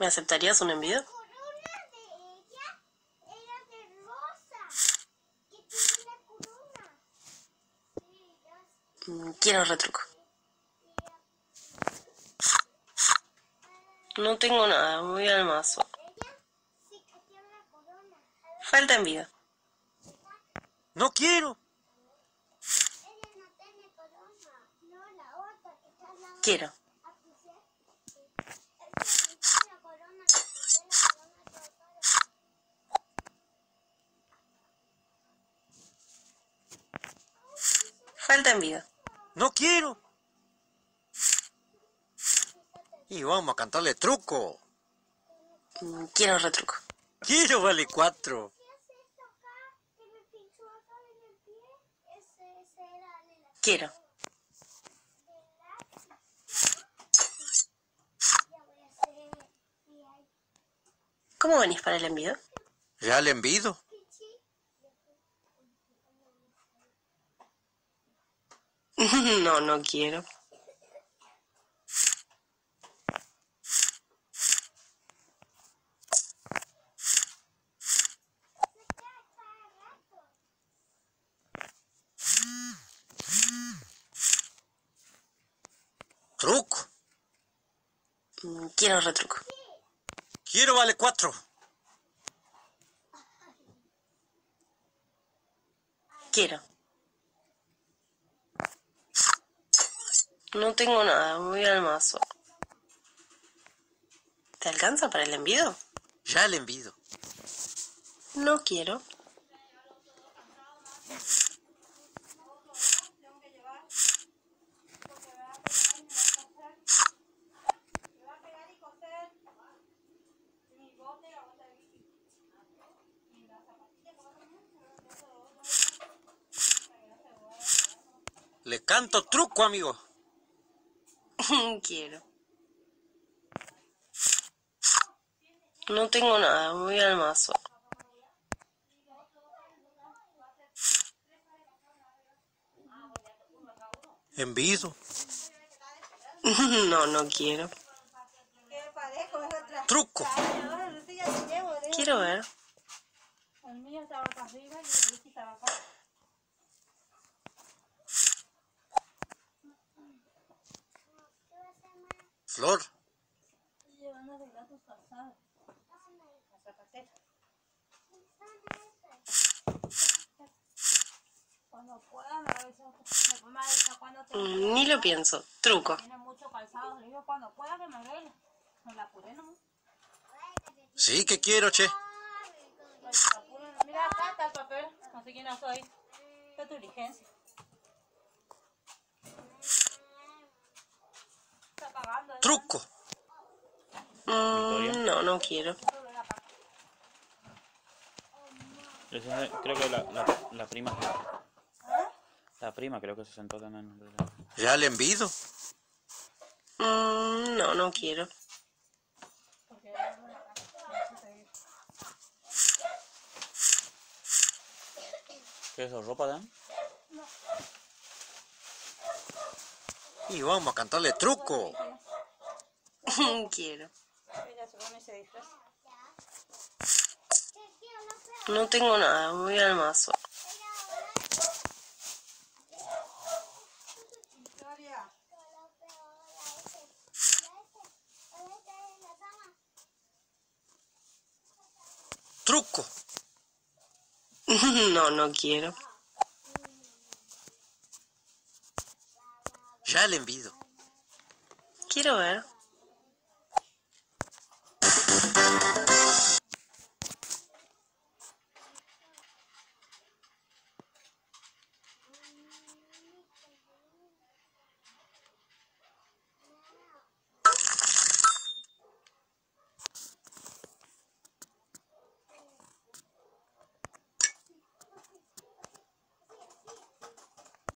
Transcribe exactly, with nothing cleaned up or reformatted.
¿Me aceptarías un envío? La corona de ella era de rosa. Que tiene la corona. Sí, ya sé. Mm, quiero retruco. No tengo nada, voy al mazo. Ella sí que tiene la corona. Falta envío. ¡No quiero! Ella no tiene corona. No, la otra que está al lado. Quiero. ¿A tu sí? Sí. Esa que tiene la corona, que tiene la corona de todo. Falta envío. ¡No quiero! Y vamos a cantarle truco. Mm, quiero retruco. Quiero vale cuatro. ¿Qué hace esto acá? Que me pinchó acá en el pie. Ese, ese era de la... Quiero. Ya voy a hacer... Y ahí... ¿Cómo venís para el envío? ¿Ya le envido? No, no quiero. Truco. Mm, quiero retruco. Quiero vale cuatro. Quiero. No tengo nada, voy al mazo. ¿Te alcanza para el envío? Ya le envido. No quiero. Le canto truco, amigo. Quiero. No tengo nada, voy al mazo. Envido. No, no quiero. Truco. Quiero ver. El mío estaba acá arriba y el de Lucy estaba acá. Flor. Llevando a arreglar tus calzados. La zapatera. Cuando pueda me avisa. Mi mamá dice cuando te... Mm, ni lo pienso. Truco. Tiene mucho calzado. Le digo cuando pueda que me arregle. Me la apuré nomás. Sí que quiero, che. Mira, acá está el papel. No sé quién no soy. Esta es tu diligencia. Está pagando. ¿Eh? Truco. Mm, no, no quiero. Esa es- creo que la, la, la prima. La prima creo que se sentó también. Ya le envido. Mm, no, no quiero. ¿Qué es eso? ¿Ropa dan? Y vamos a cantarle truco. Quiero. Ella se pone ese disfraz. No tengo nada, voy al mazo. Truco. No, no quiero. Ya le envido. Quiero ver.